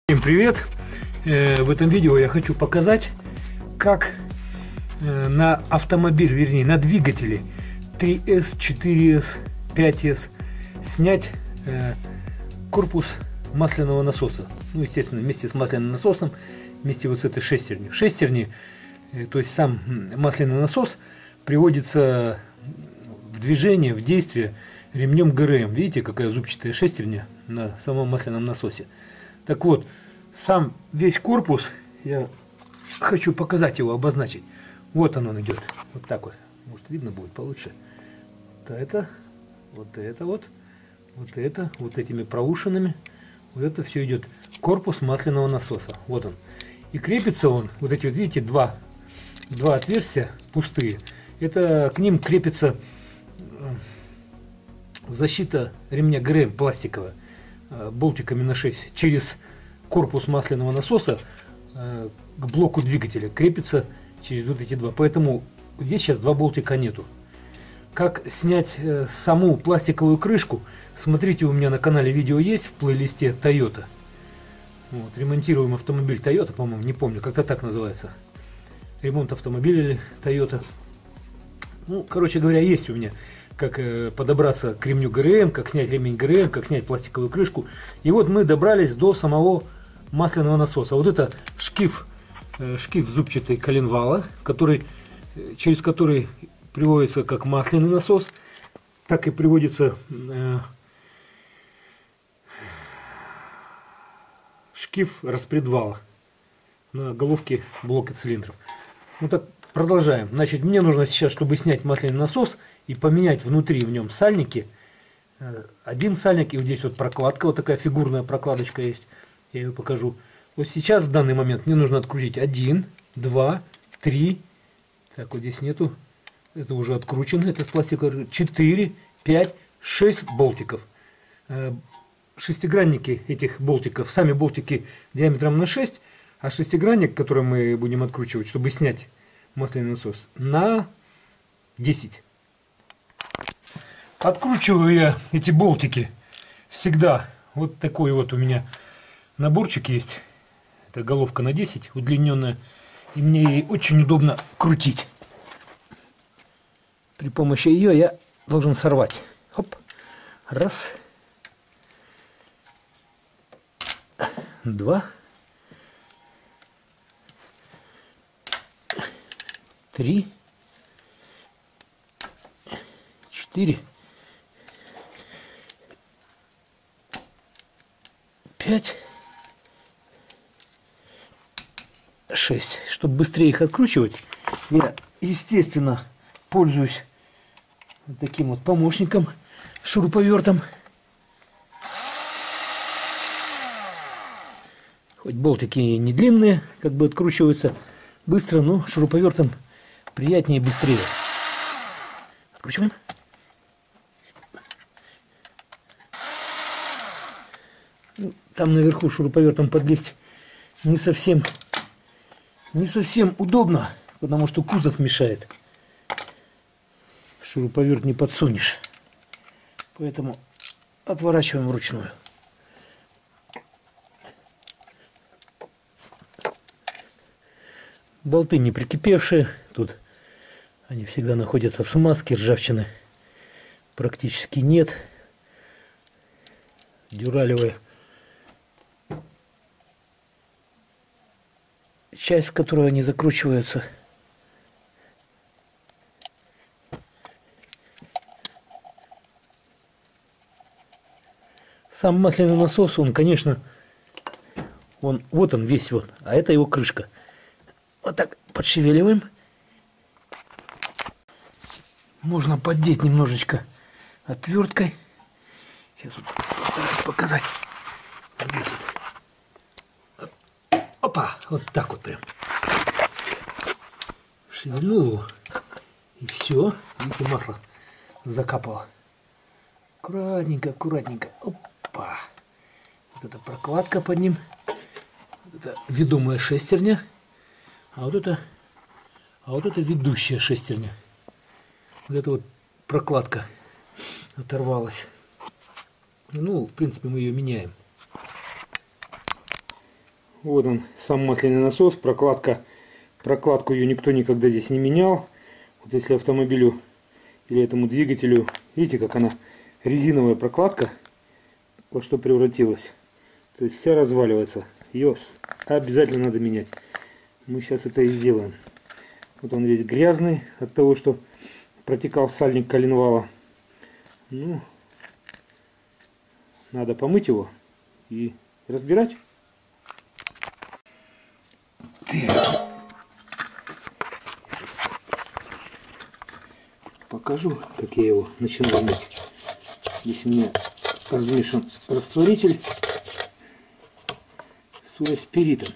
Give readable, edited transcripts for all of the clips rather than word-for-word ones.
Всем привет! В этом видео я хочу показать, как на автомобиль, вернее на двигатели 3S, 4S, 5S снять корпус масляного насоса. Ну, естественно, вместе с масляным насосом, вместе вот с этой шестерней. Шестерни, то есть сам масляный насос, приводится в движение, в действие ремнем ГРМ. Видите, какая зубчатая шестерня на самом масляном насосе. Так вот, сам весь корпус, я хочу показать его, обозначить. Вот он идет, вот так вот. Может, видно будет получше. Вот это, вот это вот, вот это, вот этими проушинами. Вот это все идет корпус масляного насоса. Вот он. И крепится он, вот эти вот, видите, два отверстия пустые. Это к ним крепится защита ремня ГРМ пластиковая, болтиками на 6, через корпус масляного насоса к блоку двигателя крепится через вот эти два. Поэтому здесь сейчас два болтика нету. Как снять саму пластиковую крышку, смотрите, у меня на канале видео есть в плейлисте Toyota. Вот, ремонтируем автомобиль Toyota, по-моему, не помню, как-то так называется. Ремонт автомобиля или Toyota. Ну, короче говоря, есть у меня, как подобраться к ремню ГРМ, как снять ремень ГРМ, как снять пластиковую крышку. И вот мы добрались до самого масляного насоса. Вот это шкив зубчатый коленвала, через который приводится как масляный насос, так и приводится шкив распредвала на головке блока цилиндров. Ну так, продолжаем. Значит, мне нужно сейчас, чтобы снять масляный насос и поменять внутри в нем сальники. Один сальник, и вот здесь вот прокладка, вот такая фигурная прокладочка есть. Я ее покажу. Вот сейчас, в данный момент, мне нужно открутить 1, 2, 3. Так, вот здесь нету. Это уже откручен, этот пластиковый. 4, 5, 6 болтиков. Шестигранники этих болтиков, сами болтики диаметром на 6, а шестигранник, который мы будем откручивать, чтобы снять масляный насос, на 10. Откручиваю я эти болтики всегда. Вот такой вот у меня наборчик есть. Это головка на 10, удлиненная. И мне ей очень удобно крутить. При помощи ее я должен сорвать. Хоп. Раз. 2. 3. 4. 5. 6. Чтобы быстрее их откручивать, я, естественно, пользуюсь вот таким вот помощником, шуруповертом. Хоть болтики не длинные, как бы откручиваются быстро, но шуруповертом приятнее и быстрее. Откручиваем. Там наверху шуруповертом подлезть не совсем удобно, потому что кузов мешает. Шуруповерт не подсунешь. Поэтому отворачиваем вручную. Болты не прикипевшие. Тут они всегда находятся в смазке. Ржавчины практически нет. Дюралевая часть, в которую они закручиваются. Сам масляный насос, он, конечно, вот он весь вот, а это его крышка. Вот так подшевеливаем. Можно поддеть немножечко отверткой. Сейчас вот постараюсь показать. Опа, вот так вот прям. Шевельнул его. И все. Видите, масло закапало. Аккуратненько, аккуратненько. Опа. Вот эта прокладка под ним. Вот это ведомая шестерня. А вот это ведущая шестерня. Вот эта вот прокладка оторвалась. Ну, в принципе, мы ее меняем. Вот он, сам масляный насос, прокладку ее никто никогда здесь не менял. Вот если автомобилю или этому двигателю, видите, как она резиновая прокладка, во что превратилась. То есть вся разваливается. Ее обязательно надо менять. Мы сейчас это и сделаем. Вот он весь грязный от того, что протекал сальник коленвала. Ну, надо помыть его и разбирать. Покажу, как я его начинаю мыть. Здесь у меня размешан растворитель с спиритом.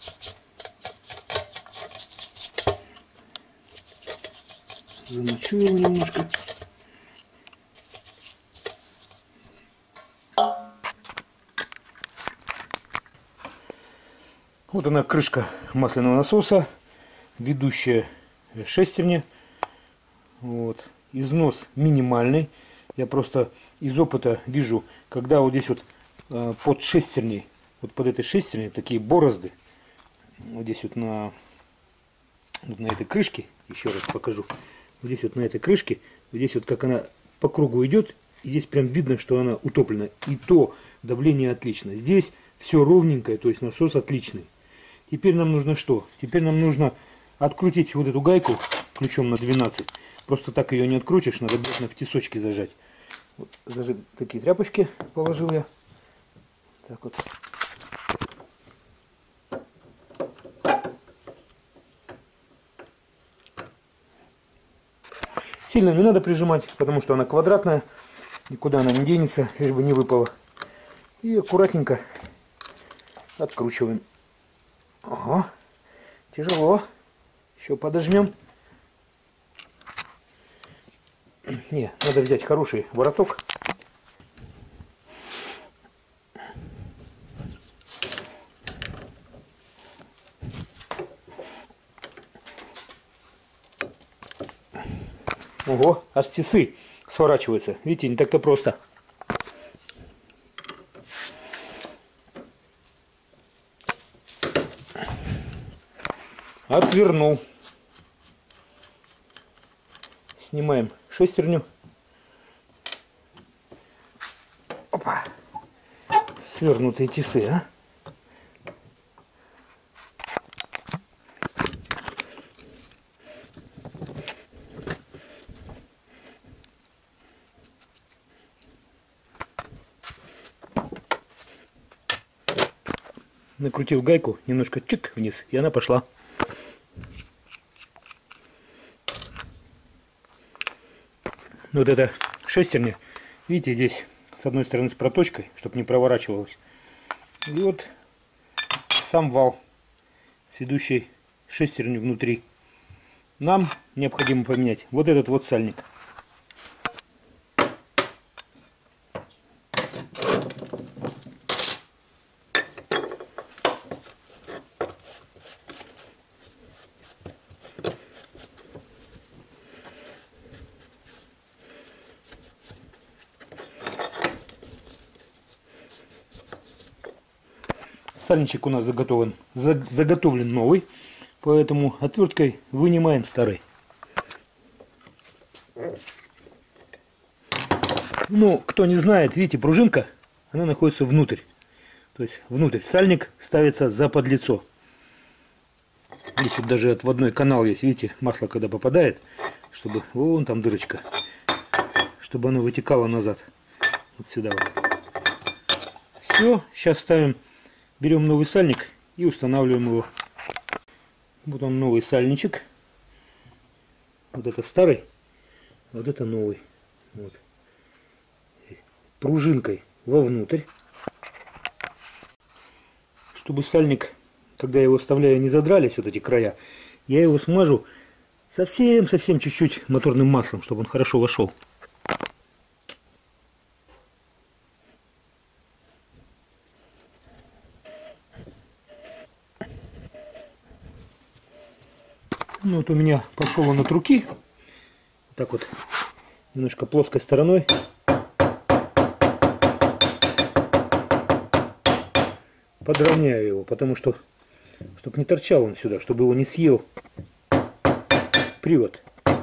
Замочу его немножко. Вот она, крышка масляного насоса, ведущая шестерня. Вот. Износ минимальный. Я просто из опыта вижу, когда вот здесь вот под шестерней, вот под этой шестерней такие борозды. Вот здесь вот на этой крышке, еще раз покажу. Вот здесь вот на этой крышке, вот здесь вот как она по кругу идет, и здесь прям видно, что она утоплена. И то давление отлично. Здесь все ровненькое, то есть насос отличный. Теперь нам нужно что? Теперь нам нужно открутить вот эту гайку ключом на 12. Просто так ее не открутишь, надо обязательно в тисочки зажать. Вот, зажать такие тряпочки положил я. Так вот. Сильно не надо прижимать, потому что она квадратная. Никуда она не денется, лишь бы не выпала. И аккуратненько откручиваем. Ага, тяжело. Еще подожмем. Не, надо взять хороший вороток. Ого, аж тисы сворачиваются. Видите, не так-то просто. Отвернул. Снимаем шестерню. Опа. Свернутые тисы, а? Накрутил гайку, немножко чик вниз, и она пошла. Вот эта шестерня, видите, здесь с одной стороны с проточкой, чтобы не проворачивалось. И вот сам вал с ведущей шестерней внутри. Нам необходимо поменять вот этот вот сальник. Сальничек у нас заготовлен новый, поэтому отверткой вынимаем старый. Ну, кто не знает, видите, пружинка, она находится внутрь. То есть внутрь. Сальник ставится за подлицо. Здесь вот даже отводной канал есть, видите, масло когда попадает, чтобы, вон там дырочка, чтобы оно вытекало назад. Вот сюда вот. Все, сейчас ставим. Берем новый сальник и устанавливаем его. Вот он, новый сальничек. Вот это старый, вот это новый. Вот. Пружинкой вовнутрь. Чтобы сальник, когда я его вставляю, не задрались вот эти края, я его смажу совсем чуть-чуть моторным маслом, чтобы он хорошо вошел. Ну вот у меня пошел он от руки, так вот, немножко плоской стороной. подровняю его, потому что, чтобы не торчал он сюда, чтобы его не съел привод.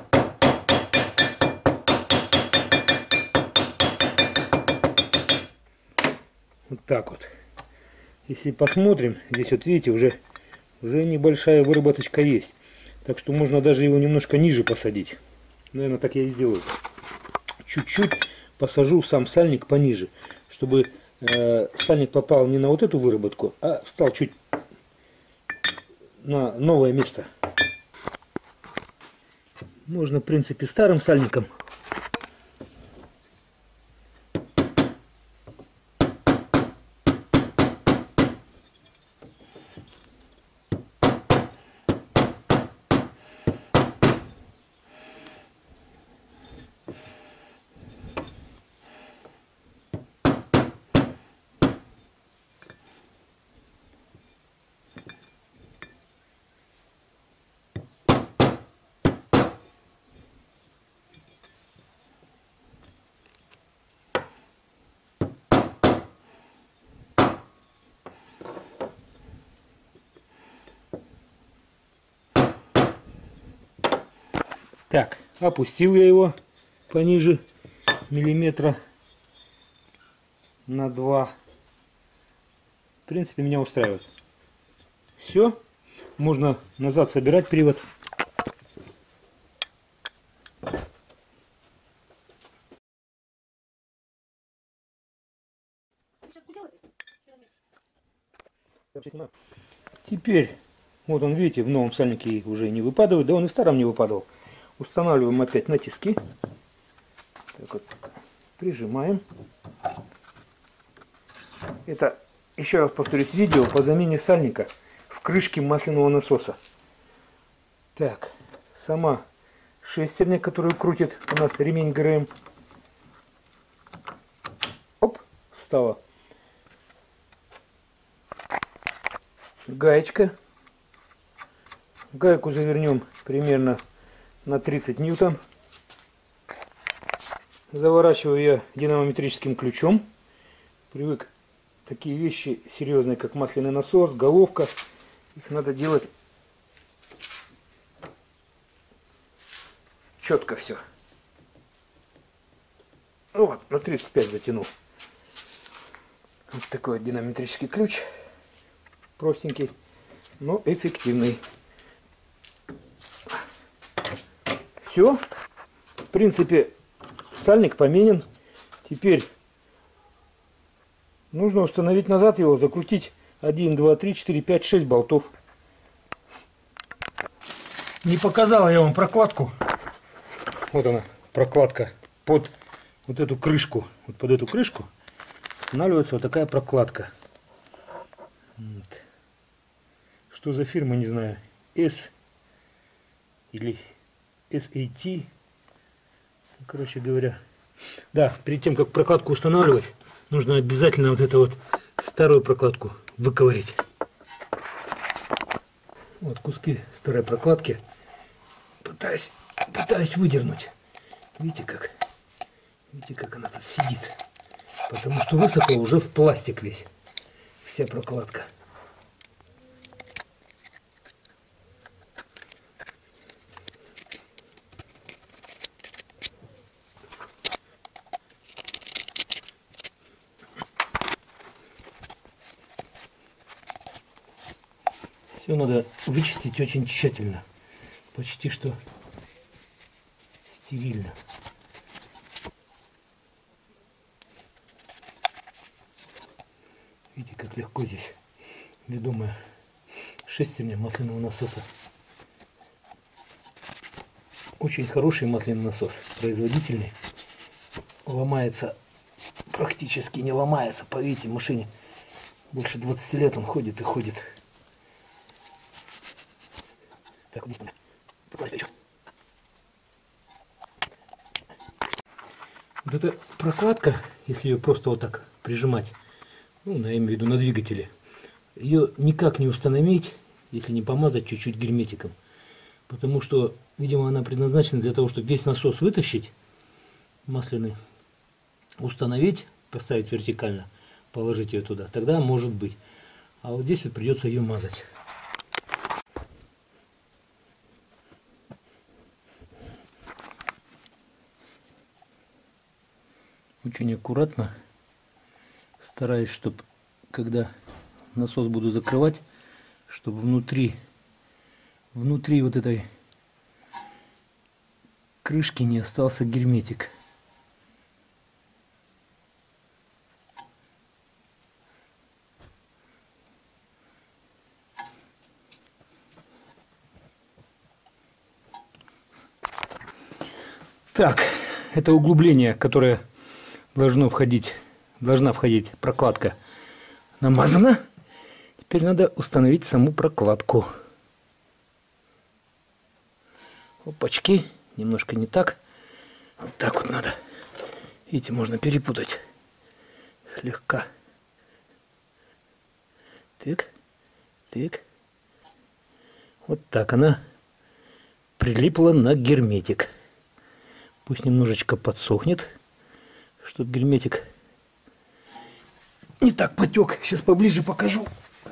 Вот так вот. Если посмотрим, здесь вот видите, уже небольшая выработочка есть. Так что можно даже его немножко ниже посадить. Наверное, так я и сделаю. Чуть-чуть посажу сам сальник пониже, чтобы сальник попал не на вот эту выработку, а стал чуть на новое место. Можно, в принципе, старым сальником. Так, опустил я его пониже миллиметра на 2. В принципе, меня устраивает. Все, можно назад собирать привод. Теперь, вот он, видите, в новом сальнике уже не выпадает, да он и в старом не выпадал. Устанавливаем опять на тиски. Так вот, прижимаем. Это, еще раз повторюсь, видео по замене сальника в крышке масляного насоса. Так, сама шестерня, которую крутит у нас ремень ГРМ. Оп, встала. Гаечка. Гайку завернем примерно на 30 ньютон. Заворачиваю я динамометрическим ключом. Привык такие вещи серьезные, как масляный насос, головка. Их надо делать четко все. Вот, на 35 затянул. Вот такой динамометрический ключ. Простенький, но эффективный. Все. В принципе, сальник поменен. Теперь нужно установить назад его, закрутить 1, 2, 3, 4, 5, 6 болтов. Не показала я вам прокладку. Вот она, прокладка под вот эту крышку. Вот под эту крышку устанавливается вот такая прокладка. Вот. Что за фирма, не знаю. S или SAT. Короче говоря. Да, перед тем, как прокладку устанавливать, нужно обязательно вот эту вот старую прокладку выковырять. Вот куски старой прокладки. Пытаюсь выдернуть. Видите, как она тут сидит. Потому что высохла уже в пластик весь. Вся прокладка. Все надо вычистить очень тщательно. Почти что стерильно. Видите, как легко здесь ведомая шестерня масляного насоса. Очень хороший масляный насос, производительный. Ломается, практически не ломается. Поверьте, машине больше 20 лет он ходит и ходит. Так, вот эта прокладка, если ее просто вот так прижимать, ну, я имею в виду на двигателе, ее никак не установить, если не помазать чуть-чуть герметиком. Потому что, видимо, она предназначена для того, чтобы весь насос вытащить, масляный, установить, поставить вертикально, положить ее туда. Тогда может быть. А вот здесь вот придется ее мазать. Очень аккуратно, стараюсь, чтобы когда насос буду закрывать, чтобы внутри вот этой крышки не остался герметик. Так, это углубление, которое должна входить прокладка, намазана. Теперь надо установить саму прокладку. Опачки, немножко не так. Вот так вот надо. Видите, можно перепутать слегка. Так, так. Вот так она прилипла на герметик. Пусть немножечко подсохнет, чтобы герметик не так потек. Сейчас поближе покажу.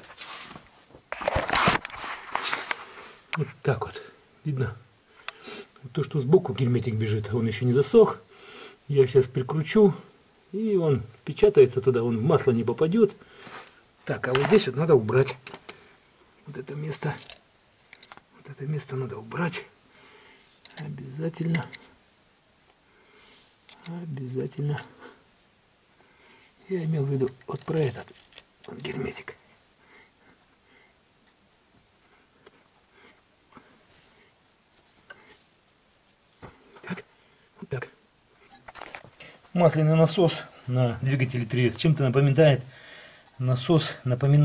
Вот так вот. Видно? То, что сбоку герметик бежит, он еще не засох. Я сейчас прикручу, и он впечатается туда, он в масло не попадет. Так, а вот здесь вот надо убрать. Вот это место. Вот это место надо убрать. Обязательно. Обязательно. Я имел в виду вот про этот вот герметик. Так, вот так. Масляный насос на двигателе 3S чем-то напоминает насос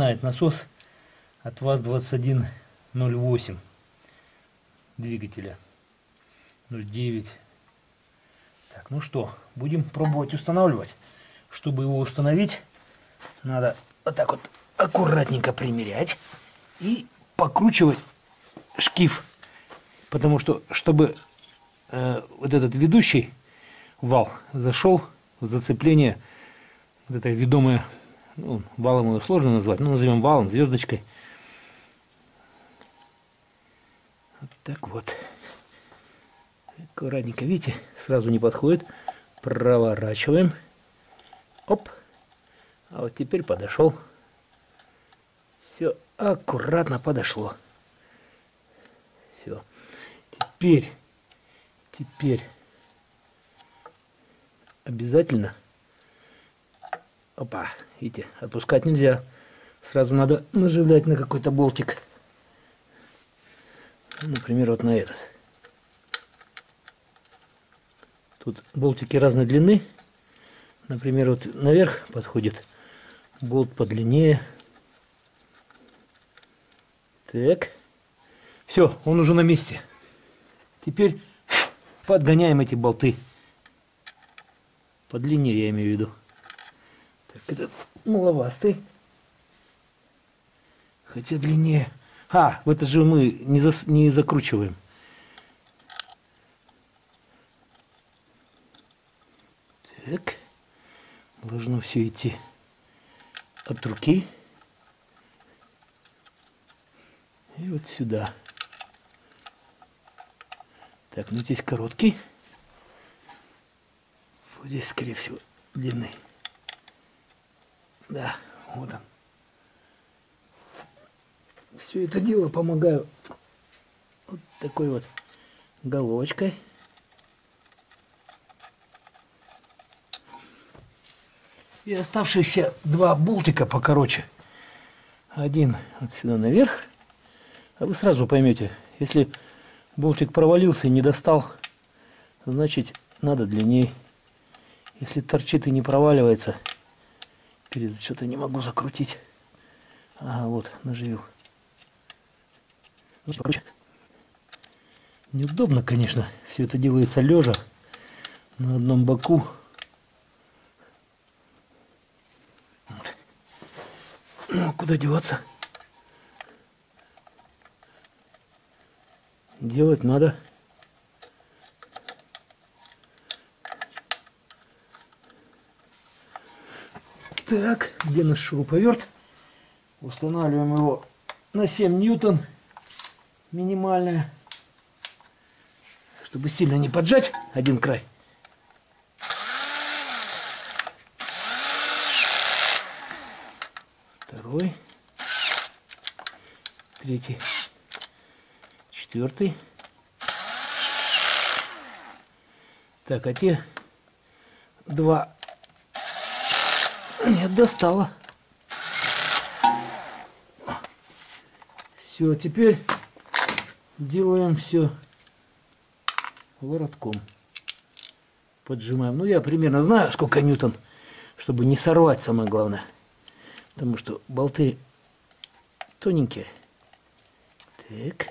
от ВАЗ-2108 двигателя 0.9. Так, ну что, будем пробовать устанавливать. Чтобы его установить, надо вот так вот аккуратненько примерять и покручивать шкив. Потому что, чтобы вот этот ведущий вал зашел в зацепление, вот это ведомое, ну, валом его сложно назвать, но назовем валом, звездочкой. Вот так вот. Аккуратненько, видите, сразу не подходит. Проворачиваем. Оп. А вот теперь подошел. Все аккуратно подошло. Все. Теперь обязательно. Опа, видите, отпускать нельзя. Сразу надо нажимать на какой-то болтик. Например, вот на этот. Тут болтики разной длины. Например, вот наверх подходит болт подлиннее. Так. Все, он уже на месте. Теперь подгоняем эти болты. Подлиннее, я имею в виду. Так, этот маловастый. Хотя длиннее. А, в это же мы не закручиваем. Так. Должно все идти от руки. И вот сюда. Так, ну здесь короткий. Вот здесь, скорее всего, длинный. Да, вот он. Все это дело помогаю вот такой вот головочкой. И оставшиеся два болтика покороче. Один вот сюда наверх. А вы сразу поймете, если болтик провалился и не достал, значит надо длиннее. Если торчит и не проваливается, что-то не могу закрутить. Ага, вот, наживил. Ну, покруче. Неудобно, конечно, все это делается лежа на одном боку. Вот. Ну, куда деваться? Делать надо. Так, где наш шуруповерт? Устанавливаем его на 7 ньютон минимальное, чтобы сильно не поджать один край. Второй, третий, четвертый. Так, а те два нет, достало. Все, теперь делаем все воротком. Поджимаем. Ну, я примерно знаю, сколько ньютон, чтобы не сорвать, самое главное. Потому что болты тоненькие. Так.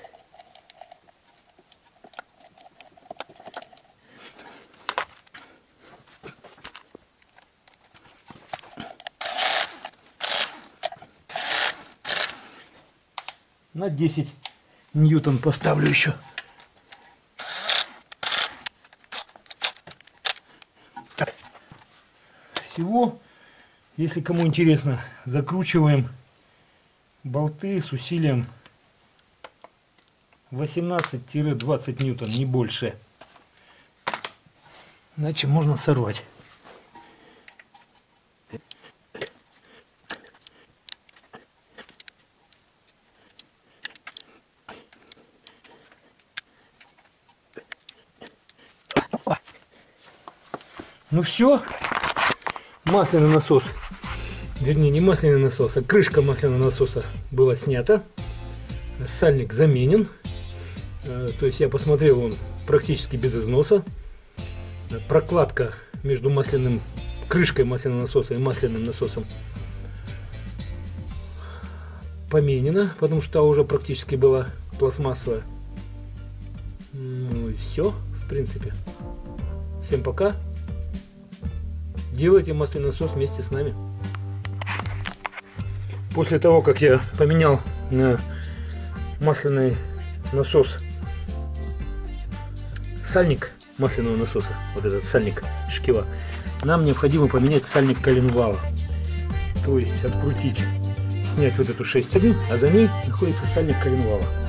На 10 ньютон поставлю еще. Так. Всего, если кому интересно, закручиваем болты с усилием 18-20 ньютон, не больше. Иначе можно сорвать. Ну все, масляный насос, вернее не масляный насос, а крышка масляного насоса была снята, сальник заменен, то есть я посмотрел, он практически без износа, прокладка между крышкой масляного насоса и масляным насосом поменена, потому что та уже практически была пластмассовая. Ну и все, в принципе. Всем пока. Делайте масляный насос вместе с нами. После того, как я поменял на масляный насос сальник масляного насоса, вот этот сальник шкива, нам необходимо поменять сальник коленвала. То есть открутить, снять вот эту 6.1, а за ней находится сальник коленвала.